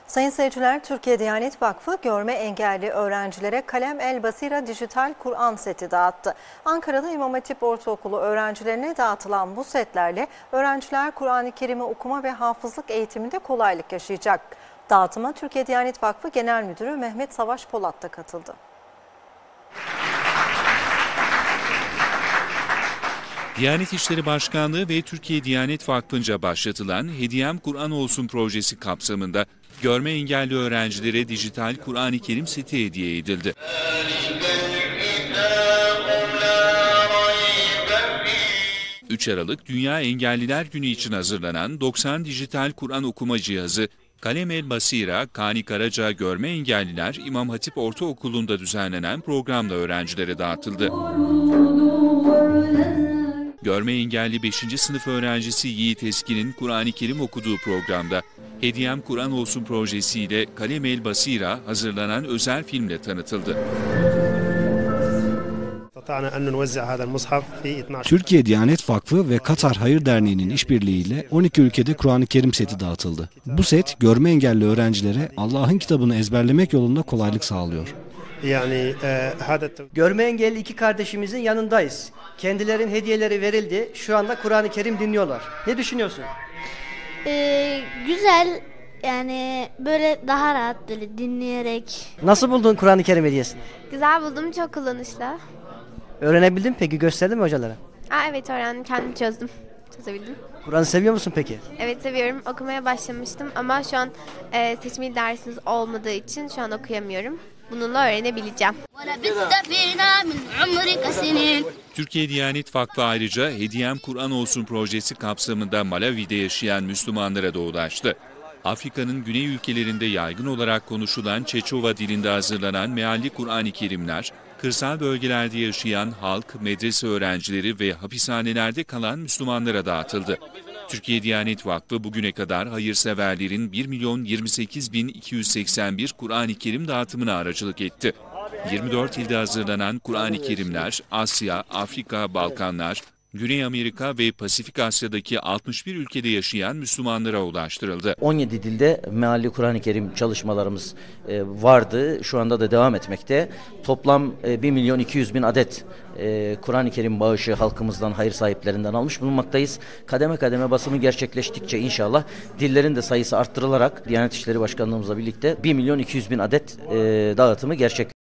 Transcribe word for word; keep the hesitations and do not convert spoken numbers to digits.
Sayın seyirciler, Türkiye Diyanet Vakfı görme engelli öğrencilere Kalem El Basira dijital Kur'an seti dağıttı. Ankara'da İmam Hatip Ortaokulu öğrencilerine dağıtılan bu setlerle öğrenciler Kur'an-ı Kerim'i okuma ve hafızlık eğitiminde kolaylık yaşayacak. Dağıtıma Türkiye Diyanet Vakfı Genel Müdürü Mehmet Savaş Polat da katıldı. Diyanet İşleri Başkanlığı ve Türkiye Diyanet Vakfı'nca başlatılan Hediyem Kur'an Olsun projesi kapsamında görme engelli öğrencilere dijital Kur'an-ı Kerim seti hediye edildi. üç Aralık Dünya Engelliler Günü için hazırlanan doksan dijital Kur'an okuma cihazı Kalem El Basira, Kani Karaca Görme Engelliler İmam Hatip Ortaokulu'nda düzenlenen programla öğrencilere dağıtıldı. Görme engelli beşinci sınıf öğrencisi Yiğit Eski'nin Kur'an-ı Kerim okuduğu programda Hediyem Kur'an Olsun projesiyle Kalem El Basira hazırlanan özel filmle tanıtıldı. Türkiye Diyanet Vakfı ve Katar Hayır Derneği'nin işbirliğiyle on iki ülkede Kur'an-ı Kerim seti dağıtıldı. Bu set görme engelli öğrencilere Allah'ın kitabını ezberlemek yolunda kolaylık sağlıyor. Yani görme engelli iki kardeşimizin yanındayız. Kendilerinin hediyeleri verildi. Şu anda Kur'an-ı Kerim dinliyorlar. Ne düşünüyorsun? Ee, güzel. Yani böyle daha rahat böyle dinleyerek. Nasıl buldun Kur'an-ı Kerim hediyesini? Güzel buldum, çok kullanışlı. Öğrenebildin mi peki? Gösterdin mi hocalara? Aa, evet öğrendim, kendim çözdüm. Çözebildim. Kur'an'ı seviyor musun peki? Evet seviyorum, okumaya başlamıştım ama şu an e, seçmeli dersimiz olmadığı için şu an okuyamıyorum. Bununla öğrenebileceğim. Türkiye Diyanet Vakfı ayrıca Hediyem Kur'an Olsun projesi kapsamında Malawi'de yaşayan Müslümanlara da ulaştı. Afrika'nın güney ülkelerinde yaygın olarak konuşulan Çeçova dilinde hazırlanan mealli Kur'an-ı Kerimler, kırsal bölgelerde yaşayan halk, medrese öğrencileri ve hapishanelerde kalan Müslümanlara dağıtıldı. Türkiye Diyanet Vakfı bugüne kadar hayırseverlerin bir milyon yirmi sekiz bin iki yüz seksen bir Kur'an-ı Kerim dağıtımına aracılık etti. yirmi dört ilde hazırlanan Kur'an-ı Kerimler, Asya, Afrika, Balkanlar, Güney Amerika ve Pasifik Asya'daki altmış bir ülkede yaşayan Müslümanlara ulaştırıldı. on yedi dilde mealli Kur'an-ı Kerim çalışmalarımız vardı. Şu anda da devam etmekte. Toplam bir milyon iki yüz bin adet Kur'an-ı Kerim bağışı halkımızdan, hayır sahiplerinden almış bulunmaktayız. Kademe kademe basımı gerçekleştikçe inşallah dillerin de sayısı arttırılarak Diyanet İşleri Başkanlığımızla birlikte bir milyon iki yüz bin adet dağıtımı gerçekleştirecek.